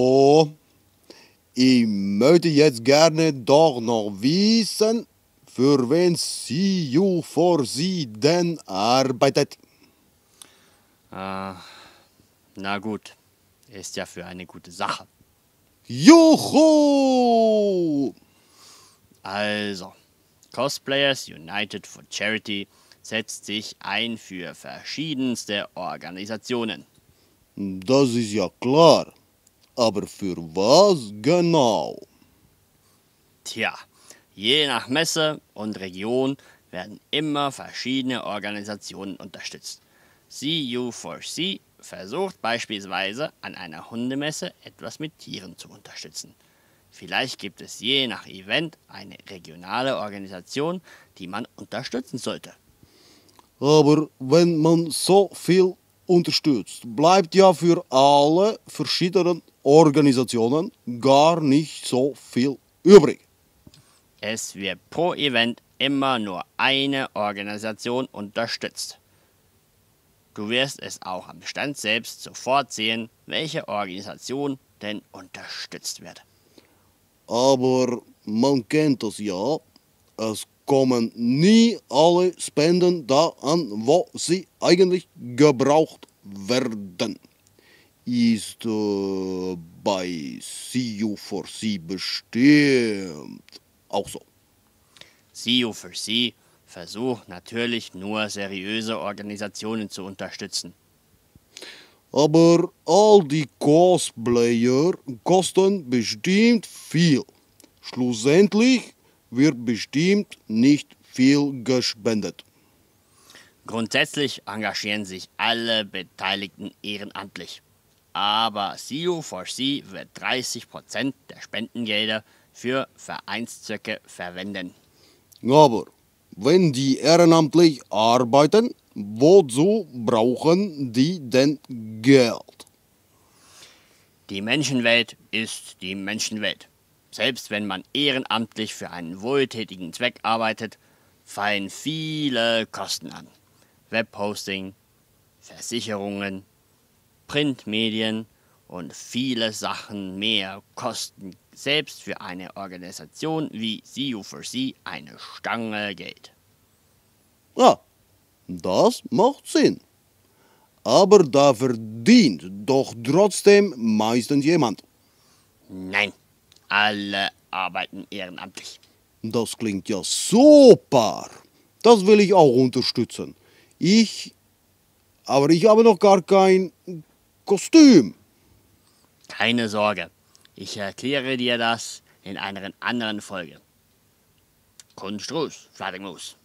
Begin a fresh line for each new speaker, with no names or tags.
So, ich möchte jetzt gerne doch noch wissen, für wen CU4C denn arbeitet.
Na gut, ist ja für eine gute Sache.
Juhu!
Also, Cosplayers United for Charity setzt sich ein für verschiedenste Organisationen.
Das ist ja klar. Aber für was genau?
Tja, je nach Messe und Region werden immer verschiedene Organisationen unterstützt. CU4C versucht beispielsweise an einer Hundemesse etwas mit Tieren zu unterstützen. Vielleicht gibt es je nach Event eine regionale Organisation, die man unterstützen sollte.
Aber wenn man so viel unterstützt, bleibt ja für alle verschiedenen Organisationen gar nicht so viel übrig.
Es wird pro Event immer nur eine Organisation unterstützt. Du wirst es auch am Stand selbst sofort sehen, welche Organisation denn unterstützt wird.
Aber man kennt das ja, es kommen nie alle Spenden da an, wo sie eigentlich gebraucht werden. Ist bei CU4C bestimmt auch so.
CU4C versucht natürlich nur seriöse Organisationen zu unterstützen.
Aber all die Cosplayer kosten bestimmt viel. Schlussendlich wird bestimmt nicht viel gespendet.
Grundsätzlich engagieren sich alle Beteiligten ehrenamtlich. Aber CU4C wird 30% der Spendengelder für Vereinszwecke verwenden.
Aber wenn die ehrenamtlich arbeiten, wozu brauchen die denn Geld?
Die Menschenwelt ist die Menschenwelt. Selbst wenn man ehrenamtlich für einen wohltätigen Zweck arbeitet, fallen viele Kosten an. Webhosting, Versicherungen, Printmedien und viele Sachen mehr kosten selbst für eine Organisation wie CU4C eine Stange Geld.
Ja, das macht Sinn. Aber da verdient doch trotzdem meistens jemand.
Nein, alle arbeiten ehrenamtlich.
Das klingt ja super. Das will ich auch unterstützen. Aber ich habe noch gar kein Kostüm.
Keine Sorge, ich erkläre dir das in einer anderen Folge. Kunst, Gruß, Flattermus.